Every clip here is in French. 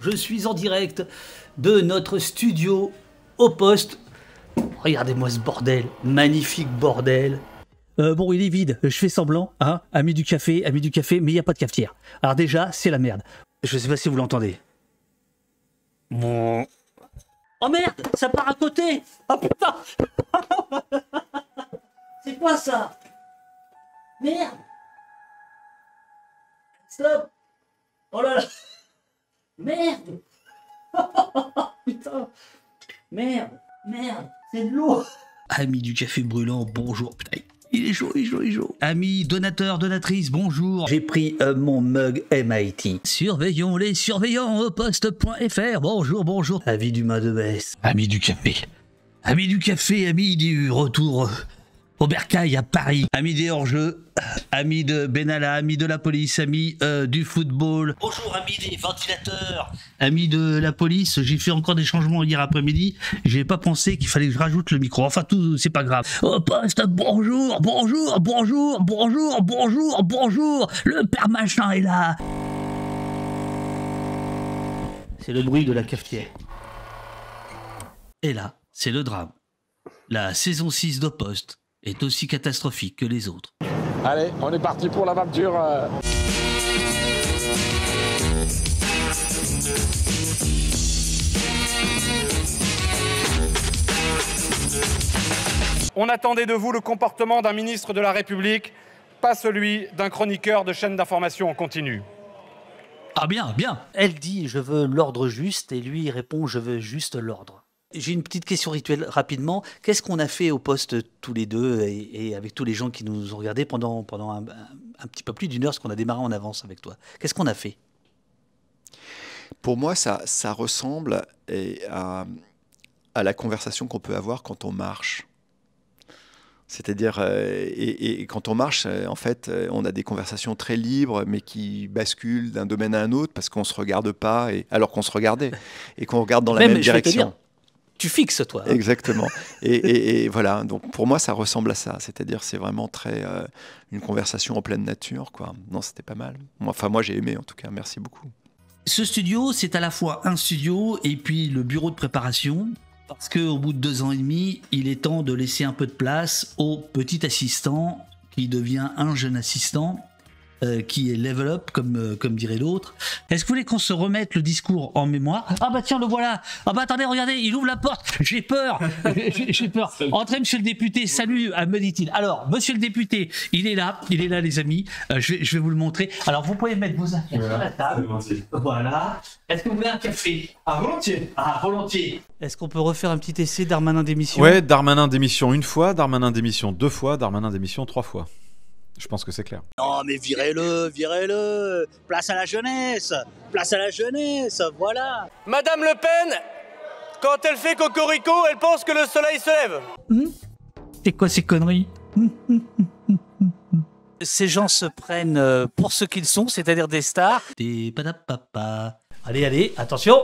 Je suis en direct de notre studio au poste. Regardez-moi ce bordel, magnifique bordel. Bon, il est vide, je fais semblant, hein, ami du café, mais il n'y a pas de cafetière. Alors déjà, c'est la merde. Je sais pas si vous l'entendez. Bon. Oh merde, ça part à côté. Oh putain. C'est quoi ça? Merde. Stop. Oh là là. Merde. Putain. Merde, c'est de l'eau. Ami du café brûlant, bonjour. Putain, il est chaud. Amis donateurs, donatrices, bonjour. J'ai pris mon mug MIT. Surveillons les surveillants au poste.fr. Bonjour. Avis du main de baisse. Amis du café, amis du retour au Bercail à Paris. Amis des hors-jeux, amis de Benalla, amis de la police, amis du football. Bonjour amis des ventilateurs, amis de la police. J'ai fait encore des changements hier après-midi. J'ai pas pensé qu'il fallait que je rajoute le micro. Enfin tout, c'est pas grave. Au poste, bonjour. Le père machin est là. C'est le bruit de la cafetière. Et là, c'est le drame. La saison 6 d'Au Poste est aussi catastrophique que les autres. Allez, on est parti pour l'aventure. On attendait de vous le comportement d'un ministre de la République, pas celui d'un chroniqueur de chaîne d'information en continu. Ah bien. Elle dit « je veux l'ordre juste » et lui il répond « je veux juste l'ordre ». J'ai une petite question rituelle rapidement. Qu'est-ce qu'on a fait au poste tous les deux et avec tous les gens qui nous ont regardés pendant un petit peu plus d'une heure, parce qu'on a démarré en avance avec toi. Qu'est-ce qu'on a fait? Pour moi, ça ressemble à la conversation qu'on peut avoir quand on marche. C'est-à-dire, et quand on marche, en fait, on a des conversations très libres, mais qui basculent d'un domaine à un autre parce qu'on ne se regarde pas, alors qu'on se regardait, et qu'on regarde dans la même direction. Tu fixes, toi. Hein. Exactement. Et voilà, donc pour moi, ça ressemble à ça. C'est-à-dire, c'est vraiment très une conversation en pleine nature, quoi. Non, c'était pas mal. Moi, j'ai aimé, en tout cas. Merci beaucoup. Ce studio, c'est à la fois un studio et puis le bureau de préparation. Parce qu'au bout de 2 ans et demi, il est temps de laisser un peu de place au petit assistant qui devient un jeune assistant. Qui est level up, comme dirait l'autre. Est-ce que vous voulez qu'on se remette le discours en mémoire? Ah bah tiens, le voilà. Ah bah attendez, regardez, il ouvre la porte. J'ai peur. J'ai peur. Entrez, monsieur le député. Salut, me dit-il. Alors, monsieur le député, il est là, les amis. Je vais vous le montrer. Alors, vous pouvez mettre vos affaires sur la table. Voilà. Est-ce que vous voulez un café? Ah, volontiers. Ah, volontiers. Est-ce qu'on peut refaire un petit essai Darmanin d'émission? Ouais, Darmanin d'émission 1 fois, Darmanin d'émission 2 fois, Darmanin d'émission 3 fois. Je pense que c'est clair. Non mais virez-le. Place à la jeunesse, voilà. Madame Le Pen, quand elle fait cocorico, elle pense que le soleil se lève. C'est quoi ces conneries? Ces gens se prennent pour ce qu'ils sont, c'est-à-dire des stars. Allez, attention.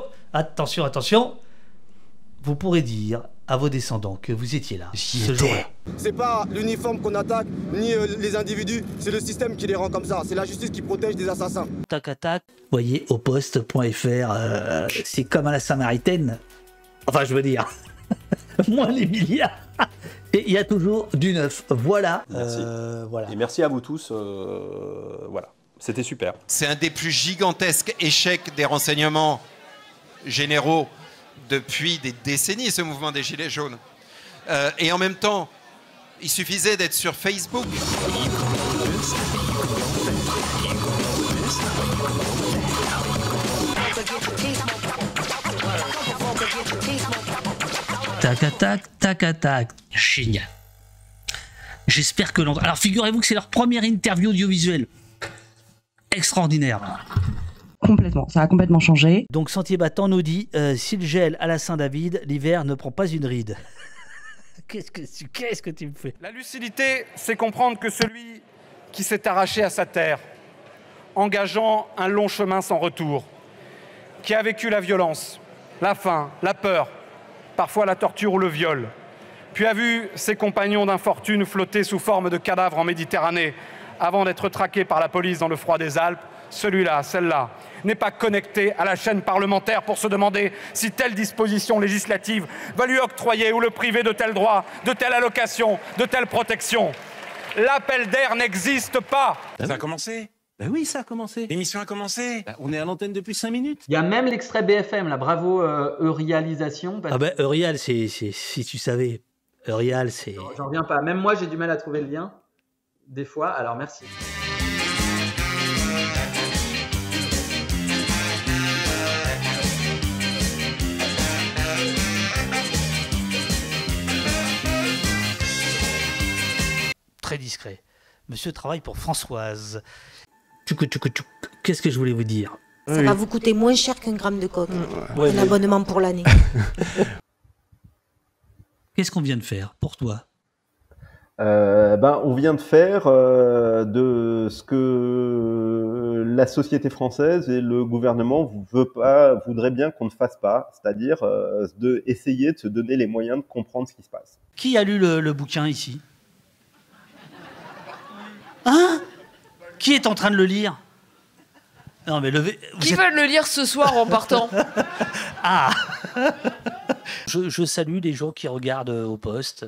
Vous pourrez dire à vos descendants que vous étiez là, ce jour-là. C'est pas l'uniforme qu'on attaque, ni les individus, c'est le système qui les rend comme ça. C'est la justice qui protège des assassins. Tac. Vous voyez, au poste.fr, c'est comme à la Samaritaine. Enfin, je veux dire, moins les milliards. Et il y a toujours du neuf. Voilà. Merci. Voilà. Et merci à vous tous. Voilà. C'était super. C'est un des plus gigantesques échecs des renseignements généraux depuis des décennies, ce mouvement des Gilets jaunes. Et en même temps, il suffisait d'être sur Facebook. Tac. Génial. J'espère que Alors, figurez-vous que c'est leur première interview audiovisuelle. Extraordinaire. Complètement, ça a complètement changé. Donc Sentier Battant nous dit s'il gèle à la Saint-David, l'hiver ne prend pas une ride. Qu'est-ce que tu me fais? La lucidité, c'est comprendre que celui qui s'est arraché à sa terre, engageant un long chemin sans retour, qui a vécu la violence, la faim, la peur, parfois la torture ou le viol, puis a vu ses compagnons d'infortune flotter sous forme de cadavres en Méditerranée avant d'être traqués par la police dans le froid des Alpes, celui-là, celle-là, n'est pas connecté à la chaîne parlementaire pour se demander si telle disposition législative va lui octroyer ou le priver de tel droit, de telle allocation, de telle protection. L'appel d'air n'existe pas. Ça a commencé? Ben oui, ça a commencé. L'émission a commencé. Ben, on est à l'antenne depuis 5 minutes. Il y a même l'extrait BFM, là. Bravo, Eurialisation. Ah ben, Eurial, si tu savais. Eurial, c'est... J'en reviens pas. Même moi, j'ai du mal à trouver le lien. Des fois, alors merci. Très discret. Monsieur travaille pour Françoise. Qu'est-ce que je voulais vous dire? Ça va vous coûter moins cher qu'un gramme de coke. Un abonnement pour l'année. Qu'est-ce qu'on vient de faire pour toi? On vient de faire de ce que la société française et le gouvernement voudraient bien qu'on ne fasse pas, c'est-à-dire essayer de se donner les moyens de comprendre ce qui se passe. Qui a lu le bouquin ici? Hein? Qui est en train de le lire? Non mais levez. Qui va le lire ce soir en partant? Ah. Je salue les gens qui regardent au poste.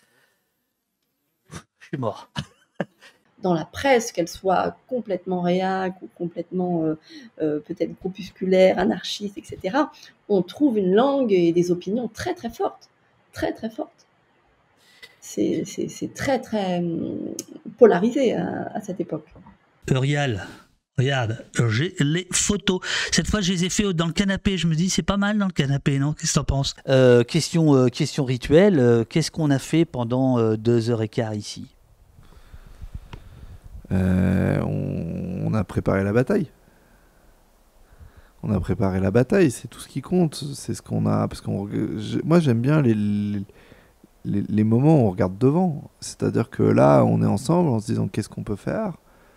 Je suis mort. Dans la presse, qu'elle soit complètement réac ou complètement peut-être groupusculaire, anarchiste, etc., on trouve une langue et des opinions très très fortes. Très très fortes. C'est très très polarisé à cette époque. Eurial, regarde, j'ai les photos. Cette fois, je les ai fait dans le canapé. Je me dis, c'est pas mal dans le canapé, non? Qu'est-ce que t'en penses? Question rituelle. Qu'est-ce qu'on a fait pendant 2h15 ici? On a préparé la bataille. On a préparé la bataille, c'est tout ce qui compte. C'est ce qu'on a. Parce moi, j'aime bien les moments où on regarde devant. C'est-à-dire que là, on est ensemble en se disant qu'est-ce qu'on peut faire.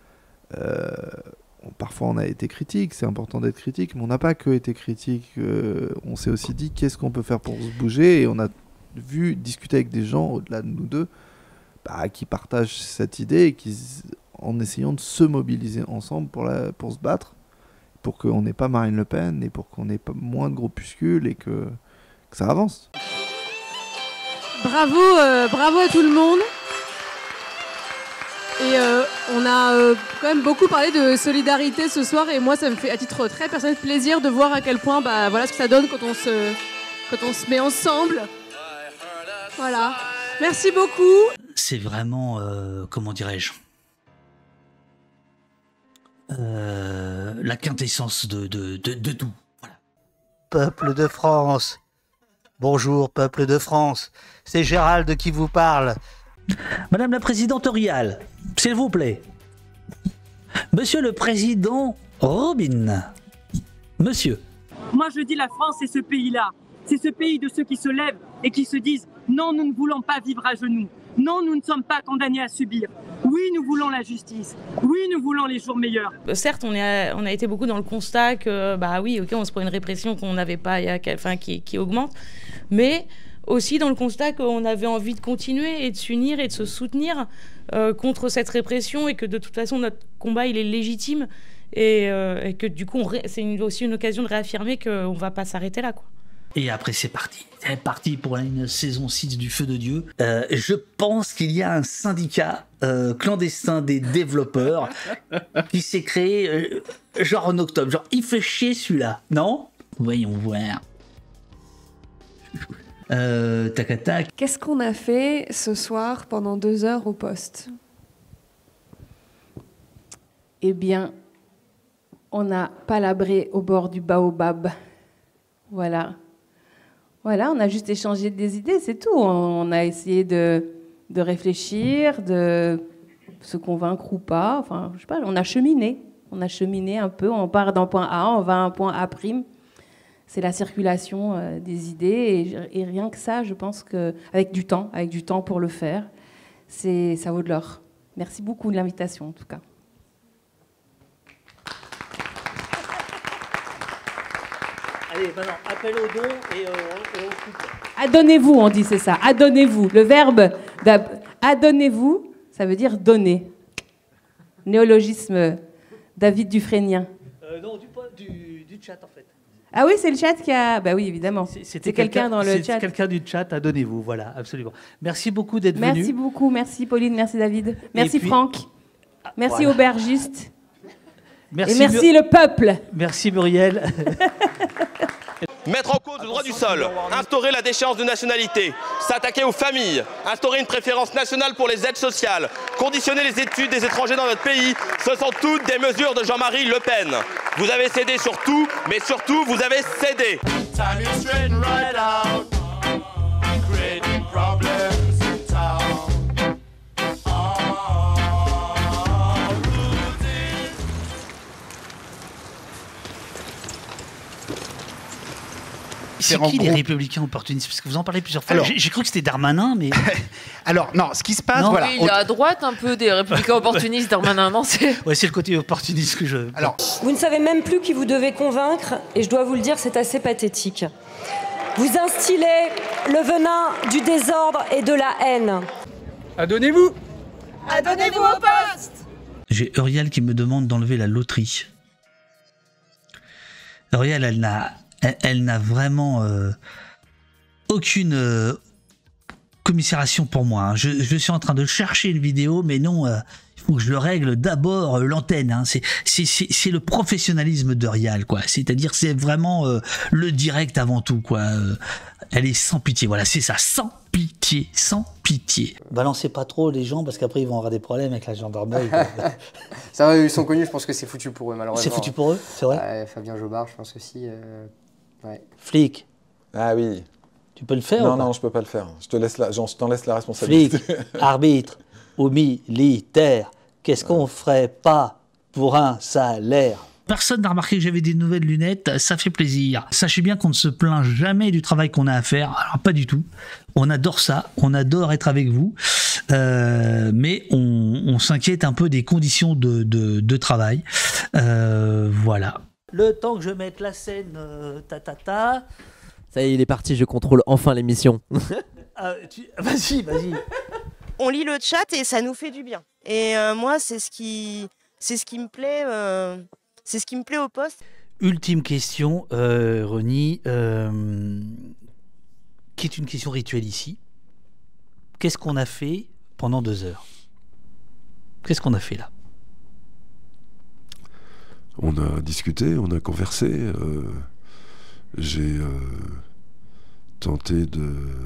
Parfois, on a été critique, c'est important d'être critique, mais on n'a pas que été critique. On s'est aussi dit qu'est-ce qu'on peut faire pour se bouger, et on a discuter avec des gens au-delà de nous deux qui partagent cette idée et en essayant de se mobiliser ensemble pour se battre, pour qu'on n'ait pas Marine Le Pen et pour qu'on ait pas moins de groupuscules et que ça avance. Bravo à tout le monde. Et on a quand même beaucoup parlé de solidarité ce soir, et moi ça me fait à titre très personnel plaisir de voir à quel point voilà ce que ça donne quand on se met ensemble. Voilà. Merci beaucoup. C'est vraiment comment dirais-je, la quintessence de tout. Voilà. Peuple de France. Bonjour, peuple de France. C'est Gérald qui vous parle. Madame la présidente Eurial, s'il vous plaît. Monsieur le président Robin. Monsieur. Moi je dis la France, c'est ce pays-là. C'est ce pays de ceux qui se lèvent et qui se disent non, nous ne voulons pas vivre à genoux. Non, nous ne sommes pas condamnés à subir. Oui, nous voulons la justice. Oui, nous voulons les jours meilleurs. Certes, on a été beaucoup dans le constat que, oui, ok, on se prend une répression qu'on n'avait pas, qui augmente, mais aussi dans le constat qu'on avait envie de continuer et de s'unir et de se soutenir contre cette répression, et que de toute façon, notre combat, il est légitime, et que du coup, c'est aussi une occasion de réaffirmer qu'on ne va pas s'arrêter là, quoi. Et après, c'est parti. C'est parti pour une saison 6 du Feu de Dieu. Je pense qu'il y a un syndicat clandestin des développeurs qui s'est créé genre en octobre. Genre, il fait chier celui-là, non? Voyons voir. Tac, tac. Qu'est-ce qu'on a fait ce soir pendant 2 heures au poste? Eh bien, on a palabré au bord du baobab. Voilà. Voilà, on a juste échangé des idées, c'est tout. On a essayé de réfléchir, de se convaincre ou pas. Enfin, je sais pas, on a cheminé. On a cheminé un peu. On part d'un point A, on va à un point A'. C'est la circulation des idées. Et rien que ça, je pense qu'avec du temps pour le faire, ça vaut de l'or. Merci beaucoup de l'invitation, en tout cas. Allez, maintenant, appel au don et au couple. Adonnez-vous, on dit, c'est ça. Adonnez-vous. Le verbe adonnez-vous, ça veut dire donner. Néologisme David Dufresnien. Non, du chat en fait. Ah oui, c'est le chat qui a... Bah oui, évidemment. C'était quelqu'un dans le chat. Quelqu'un du chat, abonnez-vous, voilà, absolument. Merci beaucoup d'être venu. Merci beaucoup, merci Pauline, merci David. Merci puis... Franck. Merci voilà. aubergiste. Merci et merci le peuple. Merci Muriel. Mettre en cause le droit du sol, instaurer la déchéance de nationalité, s'attaquer aux familles, instaurer une préférence nationale pour les aides sociales, conditionner les études des étrangers dans notre pays, ce sont toutes des mesures de Jean-Marie Le Pen. Vous avez cédé sur tout, mais surtout vous avez cédé. C'est qui les républicains opportunistes? Parce que vous en parlez plusieurs fois. J'ai cru que c'était Darmanin, mais... Alors, non, ce qui se passe, voilà... Oui, il est à droite un peu des républicains opportunistes, Darmanin, non? Ouais, c'est le côté opportuniste que je... Alors... Vous ne savez même plus qui vous devez convaincre, et je dois vous le dire, c'est assez pathétique. Vous instillez le venin du désordre et de la haine. Adonnez-vous! Adonnez-vous au poste! J'ai Uriel qui me demande d'enlever la loterie. Uriel, elle n'a vraiment aucune commisération pour moi. Hein. Je suis en train de chercher une vidéo, mais non, il faut que je le règle d'abord l'antenne. Hein. C'est le professionnalisme d'Uriel, quoi. C'est-à-dire, c'est vraiment le direct avant tout, quoi. Elle est sans pitié, voilà, c'est ça, sans pitié, sans pitié. Balancez pas trop les gens, parce qu'après ils vont avoir des problèmes avec la gendarmerie. Ça va, ils sont connus, je pense que c'est foutu pour eux, malheureusement. C'est foutu pour eux, c'est vrai. Ouais, Fabien Jobard, je pense aussi. Ouais. Flic. Ah oui. Tu peux le faire? Non, non, je peux pas le faire. Je t'en laisse la responsabilité. Flic, arbitre, ou militaire, qu'est-ce qu'on ferait pas pour un salaire? Personne n'a remarqué que j'avais des nouvelles lunettes, ça fait plaisir. Sachez bien qu'on ne se plaint jamais du travail qu'on a à faire, alors pas du tout. On adore ça, on adore être avec vous, mais on s'inquiète un peu des conditions de travail. Voilà. Le temps que je mette la scène, Ça y est, il est parti, je contrôle enfin l'émission. Vas-y. On lit le chat et ça nous fait du bien. Et moi, c'est ce qui me plaît. C'est ce qui me plaît au poste. Ultime question, Reni, qui est une question rituelle ici. Qu'est-ce qu'on a fait pendant 2 heures? Qu'est-ce qu'on a fait là? On a discuté, on a conversé. J'ai tenté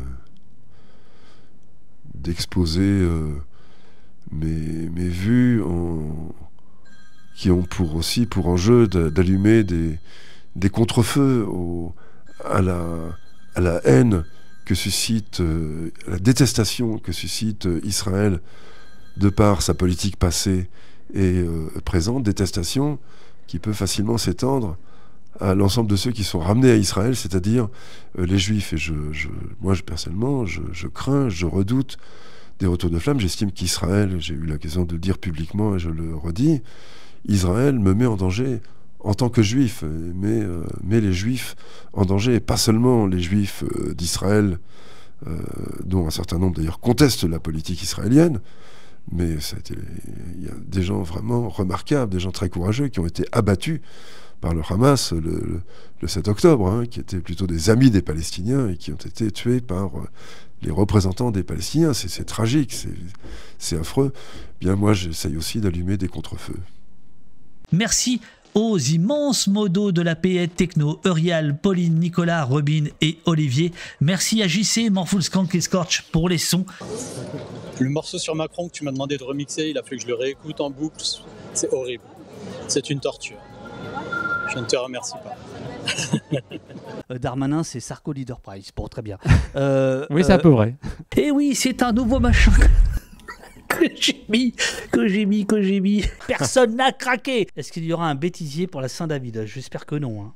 d'exposer mes vues qui ont pour enjeu d'allumer des contre-feux à la haine que suscite, la détestation que suscite Israël de par sa politique passée et présente, détestation qui peut facilement s'étendre à l'ensemble de ceux qui sont ramenés à Israël, c'est-à-dire les Juifs. Et moi, personnellement, je crains, je redoute des retours de flamme. J'estime qu'Israël, j'ai eu l'occasion de le dire publiquement et je le redis, Israël me met en danger en tant que juif, met les juifs en danger, et pas seulement les juifs d'Israël, dont un certain nombre d'ailleurs contestent la politique israélienne, mais il y a des gens vraiment remarquables, des gens très courageux qui ont été abattus par le Hamas le 7 octobre, hein, qui étaient plutôt des amis des Palestiniens et qui ont été tués par les représentants des Palestiniens. C'est tragique, c'est affreux. Bien, moi, j'essaye aussi d'allumer des contre-feux. Merci aux immenses modos de la P.E. Techno, Uriel, Pauline, Nicolas, Robin et Olivier. Merci à JC, Morphle, Skank et Scorch pour les sons. Le morceau sur Macron que tu m'as demandé de remixer, il a fallu que je le réécoute en boucle. C'est horrible. C'est une torture. Je ne te remercie pas. Darmanin, c'est Sarko Leader Prize. Bon, très bien. Oui, c'est un peu vrai. Et oui, c'est un nouveau machin que j'ai mis. Personne n'a craqué. Est-ce qu'il y aura un bêtisier pour la Saint-David? J'espère que non.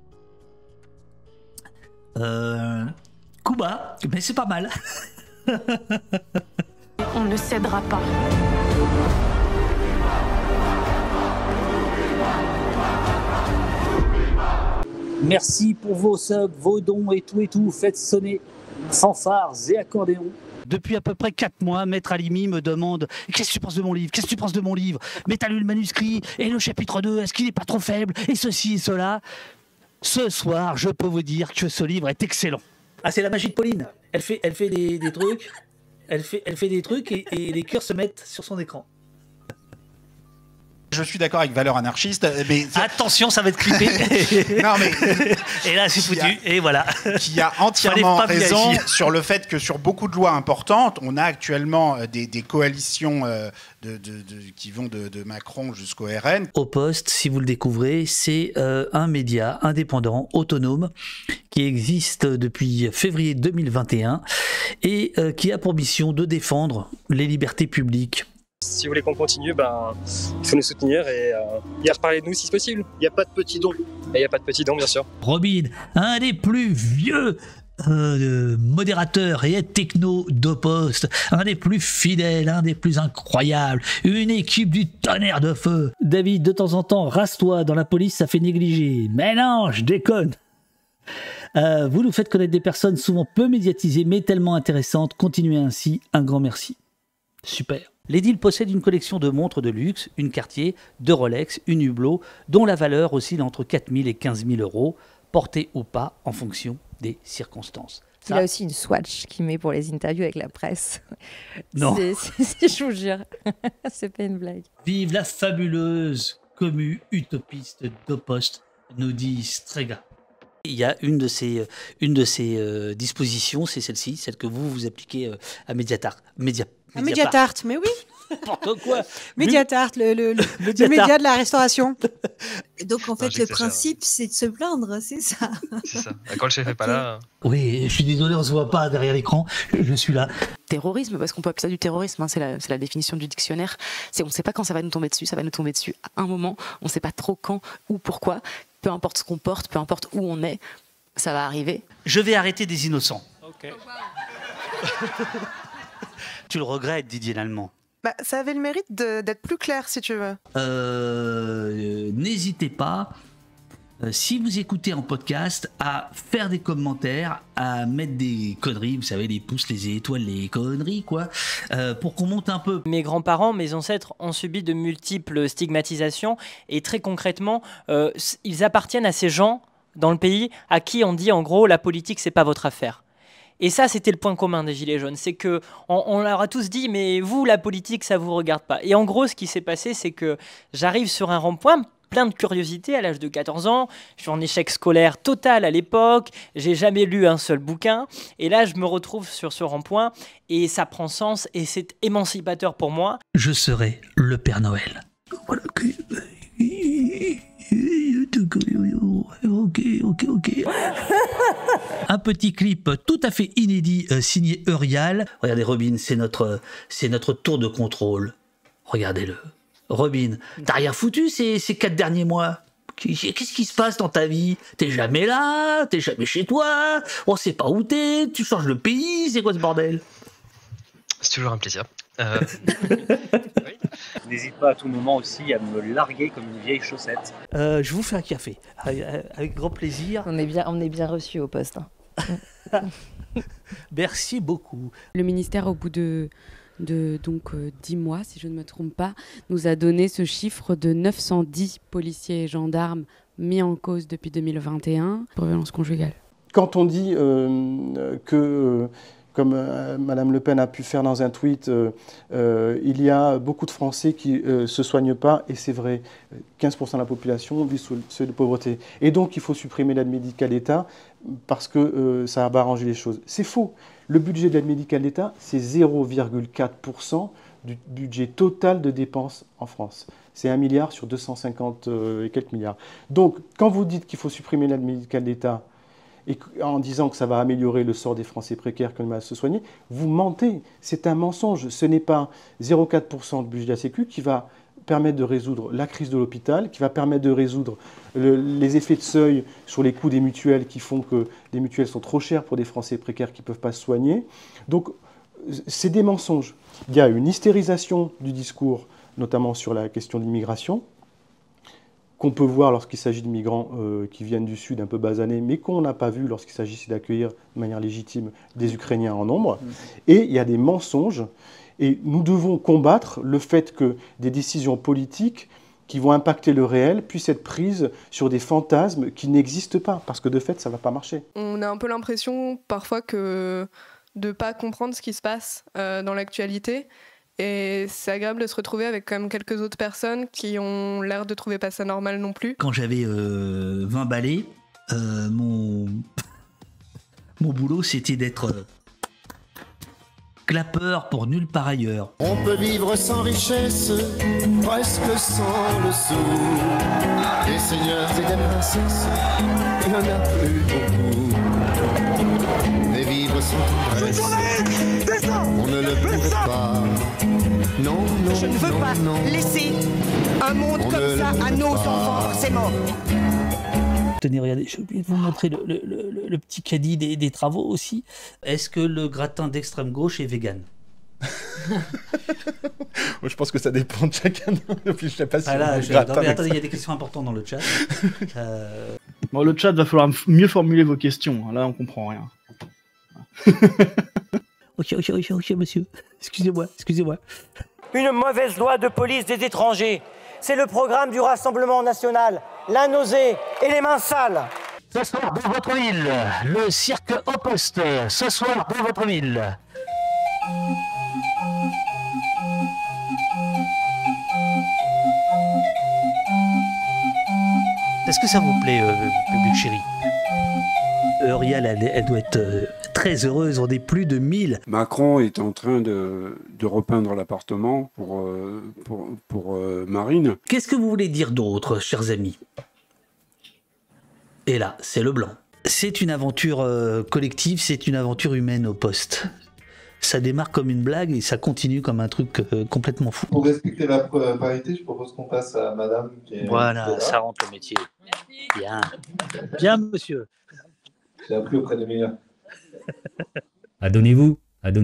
Hein. Kuba, mais c'est pas mal. On ne cédera pas. Merci pour vos subs, vos dons et tout. Faites sonner fanfares et accordéons. Depuis à peu près 4 mois, Maître Halimi me demande « Qu'est-ce que tu penses de mon livre ? Qu'est-ce que tu penses de mon livre ? Mais t'as lu le manuscrit ? Et le chapitre 2, est-ce qu'il n'est pas trop faible ? Et ceci et cela ?» Ce soir, je peux vous dire que ce livre est excellent. Ah, c'est la magie de Pauline. Elle fait des trucs. Elle fait des trucs et les cœurs se mettent sur son écran. Je suis d'accord avec Valeurs Anarchistes, mais... Attention, ça va être clippé. Non, mais... Et là, c'est foutu, et voilà. Qui a entièrement raison sur le fait que sur beaucoup de lois importantes, on a actuellement des coalitions qui vont de Macron jusqu'au RN. Au Poste, si vous le découvrez, c'est un média indépendant, autonome, qui existe depuis février 2021 et qui a pour mission de défendre les libertés publiques. Si vous voulez qu'on continue, il faut nous soutenir et reparler de nous si c'est possible. Il n'y a pas de petits dons. Il n'y a pas de petits dons, bien sûr. Robin, un des plus vieux modérateurs et aides techno d'Au Poste, un des plus fidèles, un des plus incroyables, une équipe du tonnerre de feu. David, de temps en temps, rase-toi, dans la police ça fait négliger. Mais non, je déconne. Vous nous faites connaître des personnes souvent peu médiatisées mais tellement intéressantes. Continuez ainsi, un grand merci. Super. L'Édile possède une collection de montres de luxe, une Cartier, 2 Rolex, une Hublot, dont la valeur oscille entre 4 000 et 15 000 euros, portée ou pas en fonction des circonstances. Il a aussi une Swatch qu'il met pour les interviews avec la presse. Non. Je vous jure, c'est pas une blague. Vive la fabuleuse commu utopiste d'Au Poste, nous dit Strega. Il y a une de ces dispositions, c'est celle-ci, celle que vous appliquez à Mediatart. Mediatart, mais oui. N'importe quoi. Mediatart, le média de la restauration. Et donc en fait, le principe, c'est de se plaindre, c'est ça. C'est ça. Quand le chef n'est pas là. Oui, je suis désolé, on ne se voit pas derrière l'écran. Je suis là. Terrorisme, parce qu'on peut appeler ça du terrorisme, hein, c'est la définition du dictionnaire. On ne sait pas quand ça va nous tomber dessus, ça va nous tomber dessus à un moment. On ne sait pas trop quand ou pourquoi. Peu importe ce qu'on porte, peu importe où on est, ça va arriver. Je vais arrêter des innocents. Ok. Tu le regrettes, Didier Lallemand? Ça avait le mérite d'être plus clair, si tu veux. N'hésitez pas, si vous écoutez en podcast, à faire des commentaires, à mettre des conneries, vous savez, les pouces, les étoiles, les conneries, quoi, pour qu'on monte un peu. Mes grands-parents, mes ancêtres ont subi de multiples stigmatisations et très concrètement, ils appartiennent à ces gens dans le pays à qui on dit en gros la politique c'est pas votre affaire. Et ça, c'était le point commun des Gilets jaunes, c'est que on leur a tous dit, mais vous, la politique, ça vous regarde pas. Et en gros, ce qui s'est passé, c'est que j'arrive sur un rond-point, plein de curiosité à l'âge de 14 ans, je suis en échec scolaire total à l'époque, j'ai jamais lu un seul bouquin, et là, je me retrouve sur ce rond-point, et ça prend sens, et c'est émancipateur pour moi. Je serai le Père Noël. Voilà. Ok. Un petit clip tout à fait inédit signé Eurial. Regardez Robin, c'est notre tour de contrôle. Regardez-le. Robin, t'as rien foutu ces 4 derniers mois? Qu'est-ce qui se passe dans ta vie? T'es jamais là, t'es jamais chez toi, on sait pas où t'es, tu changes le pays, c'est quoi ce bordel? C'est toujours un plaisir. Oui. N'hésite pas à tout moment aussi à me larguer comme une vieille chaussette. Je vous fais un café, avec grand plaisir. On est bien reçus au poste. Hein. Merci beaucoup. Le ministère, au bout de 10 mois, si je ne me trompe pas, nous a donné ce chiffre de 910 policiers et gendarmes mis en cause depuis 2021 pour violence conjugale. Quand on dit que... comme Madame Le Pen a pu faire dans un tweet, il y a beaucoup de Français qui ne se soignent pas, et c'est vrai, 15% de la population vit sous le seuil de pauvreté. Et donc, il faut supprimer l'aide médicale d'État parce que ça va arranger les choses. C'est faux. Le budget de l'aide médicale d'État, c'est 0,4% du budget total de dépenses en France. C'est 1 milliard sur 250 et quelques milliards. Donc, quand vous dites qu'il faut supprimer l'aide médicale d'État, et en disant que ça va améliorer le sort des Français précaires qui ont du mal à se soigner, vous mentez. C'est un mensonge. Ce n'est pas 0,4% de budget de la Sécu qui va permettre de résoudre la crise de l'hôpital, qui va permettre de résoudre les effets de seuil sur les coûts des mutuelles qui font que les mutuelles sont trop chères pour des Français précaires qui ne peuvent pas se soigner. Donc, c'est des mensonges. Il y a une hystérisation du discours, notamment sur la question de l'immigration, qu'on peut voir lorsqu'il s'agit de migrants qui viennent du Sud un peu basanés, mais qu'on n'a pas vu lorsqu'il s'agissait d'accueillir de manière légitime des Ukrainiens en nombre. Et il y a des mensonges, et nous devons combattre le fait que des décisions politiques qui vont impacter le réel puissent être prises sur des fantasmes qui n'existent pas, parce que de fait, ça ne va pas marcher. On a un peu l'impression parfois de ne pas comprendre ce qui se passe dans l'actualité. Et c'est agréable de se retrouver avec quand même quelques autres personnes qui ont l'air de trouver pas ça normal non plus. Quand j'avais 20 balais, mon boulot c'était d'être clapeur pour nulle part ailleurs. On peut vivre sans richesse, presque sans le sou. Des seigneurs et des princesses, il n'y en a plus beaucoup. Mais vivre sans tendresse, on ne le pourrait pas. Non, non, je ne veux pas laisser un monde comme ça à nos enfants, c'est mort. Tenez, regardez, j'ai oublié de vous montrer le petit caddie des travaux aussi. Est-ce que le gratin d'extrême gauche est vegan? Je pense que ça dépend de chacun. Je sais pas si attendez, il y a des questions importantes dans le chat. Bon, le chat, va falloir mieux formuler vos questions. Là, on comprend rien. Ok, monsieur. Excusez-moi. Une mauvaise loi de police des étrangers. C'est le programme du Rassemblement national. La nausée et les mains sales. Ce soir dans votre ville, le cirque au poste. Ce soir dans votre ville. Est-ce que ça vous plaît, public chéri? Rial, elle doit être très heureuse, on est plus de 1000. Macron est en train de repeindre l'appartement pour Marine. Qu'est-ce que vous voulez dire d'autre, chers amis? Et là, c'est le blanc. C'est une aventure collective, c'est une aventure humaine au poste. Ça démarre comme une blague et ça continue comme un truc complètement fou. Pour respecter la parité, je propose qu'on passe à madame. Voilà, ça rentre le métier. Bien. Bien, monsieur. J'ai appris auprès des meilleurs. Adonnez-vous.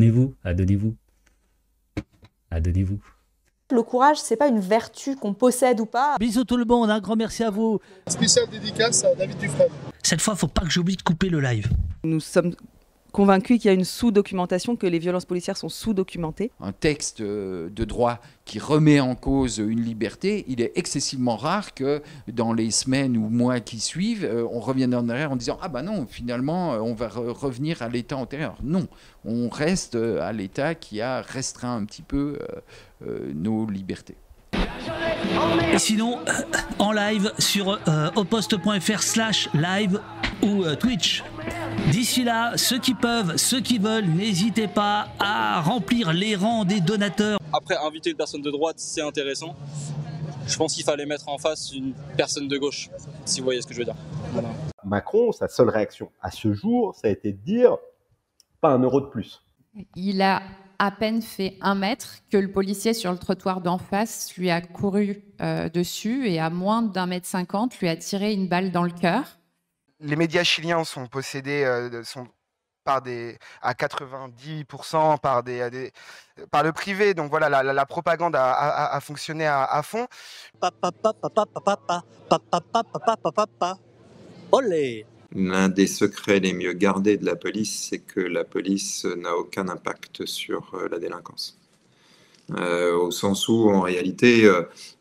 Le courage, c'est pas une vertu qu'on possède ou pas. Bisous tout le monde, un grand merci à vous. Spécial dédicace à David Dufresne. Cette fois, faut pas que j'oublie de couper le live. Nous sommes convaincus qu'il y a une sous-documentation, que les violences policières sont sous-documentées. Un texte de droit qui remet en cause une liberté, il est excessivement rare que dans les semaines ou mois qui suivent, on revienne en arrière en disant « Ah ben non, finalement, on va revenir à l'état antérieur ». Non, on reste à l'état qui a restreint un petit peu nos libertés. Et sinon, en live sur oposte.fr/live ou Twitch. D'ici là, ceux qui peuvent, ceux qui veulent, n'hésitez pas à remplir les rangs des donateurs. Après, inviter une personne de droite, c'est intéressant. Je pense qu'il fallait mettre en face une personne de gauche, si vous voyez ce que je veux dire. Voilà. Macron, sa seule réaction à ce jour, ça a été de dire pas un euro de plus. Il a à peine fait 1 mètre que le policier sur le trottoir d'en face lui a couru dessus et à moins d'1,50 m lui a tiré une balle dans le cœur. Les médias chiliens sont possédés à 90% par le privé. Donc voilà, la propagande a fonctionné à fond. Olé! L'un des secrets les mieux gardés de la police, c'est que la police n'a aucun impact sur la délinquance. Au sens où, en réalité,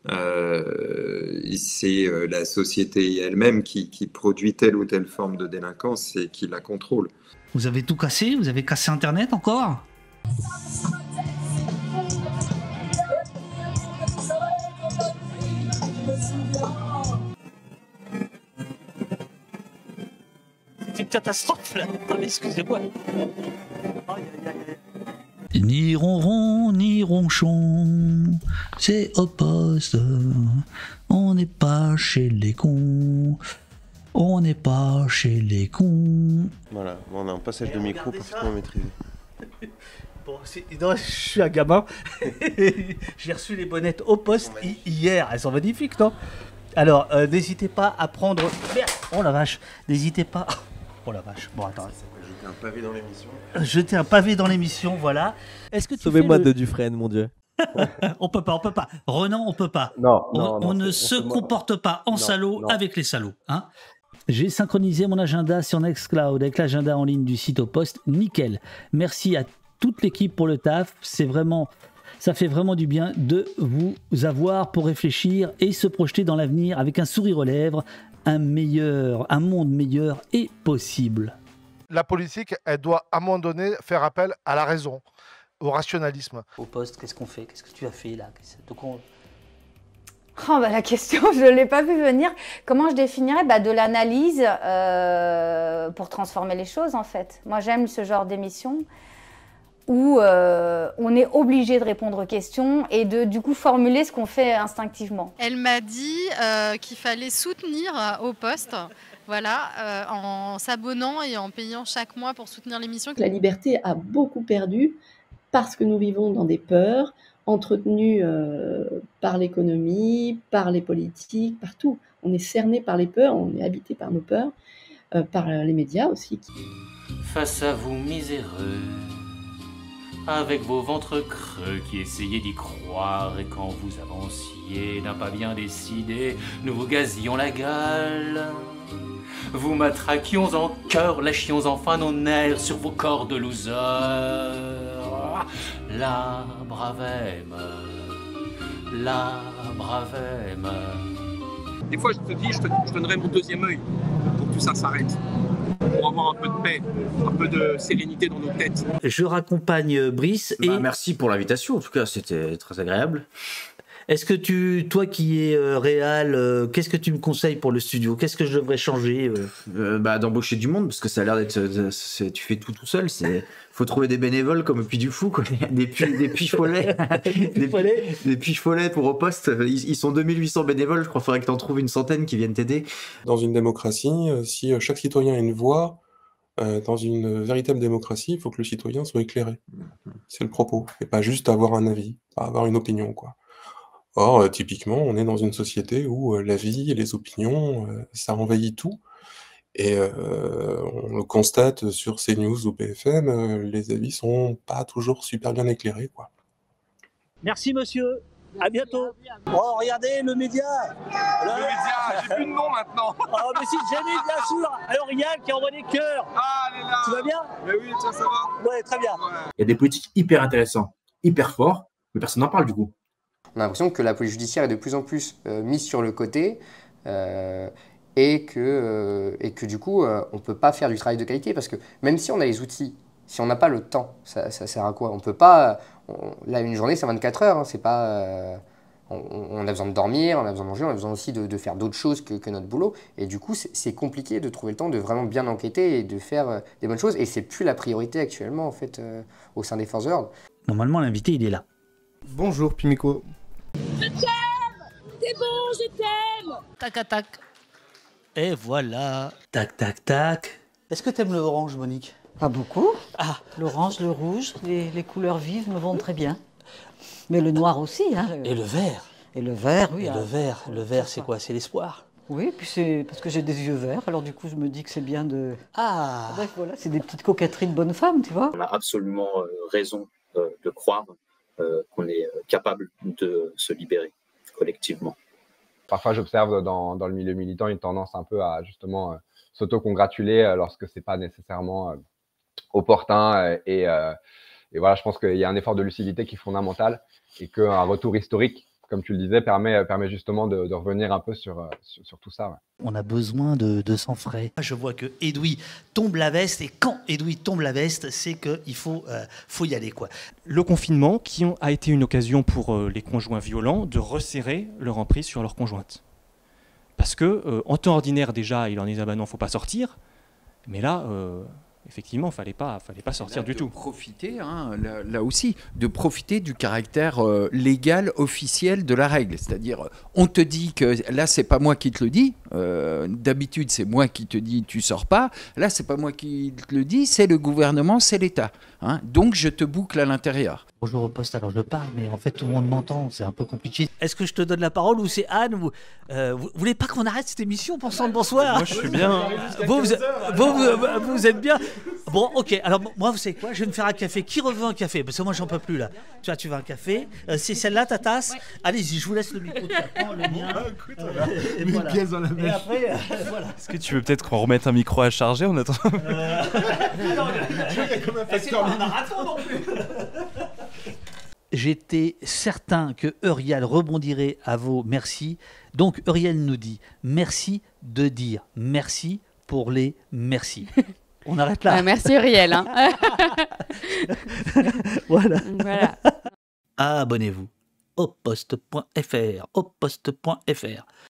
c'est la société elle-même qui produit telle ou telle forme de délinquance et qui la contrôle. Vous avez tout cassé? Vous avez cassé Internet encore? C'est une catastrophe là. Excusez-moi. Ni ronron, ni ronchon, c'est au poste. On n'est pas chez les cons. On n'est pas chez les cons. Voilà, bon, on a un passage de micro parfaitement maîtrisé. Bon, non, je suis un gamin. J'ai reçu les bonnettes au poste hier. Elles sont magnifiques, non? Alors, n'hésitez pas à prendre... Merde. Oh la vache. N'hésitez pas... Oh la vache. Bon, attends. Jeter un pavé dans l'émission. Jeter un pavé dans l'émission, voilà. Est-ce que tu Sauvez-moi de Dufresne, mon Dieu. On peut pas. Renan, on peut pas. Non, on ne se comporte pas en salaud avec les salauds. Hein. J'ai synchronisé mon agenda sur Nextcloud avec l'agenda en ligne du site au poste. Nickel. Merci à toute l'équipe pour le taf. Ça fait vraiment du bien de vous avoir pour réfléchir et se projeter dans l'avenir avec un sourire aux lèvres. Un monde meilleur est possible. La politique, elle doit à un moment donné faire appel à la raison, au rationalisme. Au poste, qu'est-ce qu'on fait? Qu'est-ce que tu as fait là? La question, je ne l'ai pas vu venir. Comment je définirais? De l'analyse pour transformer les choses, en fait. Moi, j'aime ce genre d'émission où on est obligé de répondre aux questions et de, du coup, formuler ce qu'on fait instinctivement. Elle m'a dit qu'il fallait soutenir au poste, en s'abonnant et en payant chaque mois pour soutenir l'émission. La liberté a beaucoup perdu parce que nous vivons dans des peurs entretenues par l'économie, par les politiques, partout. On est cerné par les peurs, on est habité par nos peurs, par les médias aussi. Face à vous miséreux, avec vos ventres creux qui essayaient d'y croire, et quand vous avanciez d'un pas bien décidé, nous vous gazions la gale. Vous matraquions en cœur, lâchions enfin nos nerfs sur vos corps de loser. La bravème, la bravème. Des fois, je te dis, je donnerai mon deuxième œil pour que tout ça s'arrête. Pour avoir un peu de paix, un peu de sérénité dans nos têtes. Je raccompagne Brice et... Merci pour l'invitation, en tout cas, c'était très agréable. Est-ce que toi qui es réal, qu'est-ce que tu me conseilles pour le studio? Qu'est-ce que je devrais changer? D'embaucher du monde, parce que ça a l'air d'être... tu fais tout seul, faut trouver des bénévoles comme au Puy du Fou, quoi. Des puits follets. des puits follets pour au poste. Ils sont 2800 bénévoles, je crois qu'il faudrait que tu en trouves une centaine qui viennent t'aider. Dans une démocratie, si chaque citoyen a une voix, dans une véritable démocratie, il faut que le citoyen soit éclairé. C'est le propos, et pas juste avoir un avis, pas avoir une opinion, quoi. Or, typiquement, on est dans une société où la vie et les opinions, ça envahit tout. Et on le constate sur CNews ou BFM, les avis sont pas toujours super bien éclairés, quoi. Merci monsieur, à bientôt. Oh, regardez le média. Le média, j'ai plus de nom maintenant. Oh, mais si, Jenny, bien sûr. Alors, Yann qui envoie des cœurs. Ah, elle est là. Tu vas bien? Mais oui, tiens, ça va. Ouais, très bien. Il y a des politiques hyper intéressants, hyper forts, mais personne n'en parle du coup. On a l'impression que la police judiciaire est de plus en plus mise sur le côté et que du coup, on ne peut pas faire du travail de qualité parce que même si on a les outils, si on n'a pas le temps, ça sert à quoi? On peut pas... Là, une journée, c'est 24 heures. Hein, c'est pas, on a besoin de dormir, on a besoin de manger, on a besoin aussi de faire d'autres choses que notre boulot. Et du coup, c'est compliqué de trouver le temps de vraiment bien enquêter et de faire des bonnes choses. Et c'est plus la priorité actuellement, en fait, au sein des forces de l'ordre. Normalement, l'invité, il est là. Bonjour, Pimico. Je t'aime! T'es bon, je t'aime! Tac, tac. Et voilà. Tac, tac, tac. Est-ce que t'aimes l'orange, Monique? Pas beaucoup. Ah. L'orange, le rouge, les couleurs vives me vont très bien. Mais le noir aussi. Hein. Et le vert. Et le vert, oui. Et le vert, c'est quoi? C'est l'espoir. Oui, puis c'est parce que j'ai des yeux verts, alors du coup je me dis que c'est bien de... Ah. Bref, voilà, c'est des petites coquetteries de bonne femme, tu vois. On a absolument raison de croire qu'on est capable de se libérer collectivement. Parfois, j'observe dans le milieu militant une tendance un peu à justement s'auto-congratuler lorsque c'est pas nécessairement opportun. Et voilà, je pense qu'il y a un effort de lucidité qui est fondamental et qu'un retour historique, comme tu le disais, permet justement de revenir un peu sur tout ça. Ouais. On a besoin de sang frais. Je vois que Edoui tombe la veste, et quand Edoui tombe la veste, c'est qu'il faut y aller, quoi. Le confinement a été une occasion pour les conjoints violents de resserrer leur emprise sur leur conjointe. Parce que en temps ordinaire déjà, il en est non, faut pas sortir, mais là. Effectivement, fallait pas sortir du tout. Profiter, hein, là aussi, de profiter du caractère légal, officiel de la règle. C'est-à-dire, on te dit que là, c'est pas moi qui te le dis. D'habitude, c'est moi qui te dis tu sors pas. Là, c'est pas moi qui te le dis, c'est le gouvernement, c'est l'État. Hein. Donc, je te boucle à l'intérieur. Bonjour au poste, alors je parle, mais en fait tout le monde m'entend, c'est un peu compliqué. Est-ce que je te donne la parole ou c'est Anne? Vous voulez pas qu'on arrête cette émission pensant le bonsoir? Moi je suis bien. Vous êtes bien. Bon, ok. Alors, moi, vous savez quoi? Je vais me faire un café. Qui reveut un café? Parce que moi, j'en peux plus, là. Tu veux un café? C'est celle-là, ta tasse? Allez-y, je vous laisse le micro. Tu prends le mien. Et voilà. Pièce dans la Et mèche. après, voilà. Est-ce que tu veux peut-être qu'on remette un micro à charger en attendant? Il y a comme un facteur limite. marathon non plus. J'étais certain que Eurial rebondirait à vos merci. Donc Eurial nous dit merci de dire merci pour les merci. On arrête là. Merci Eurial. Hein. Voilà. Voilà. Abonnez-vous au poste.fr, au poste.fr.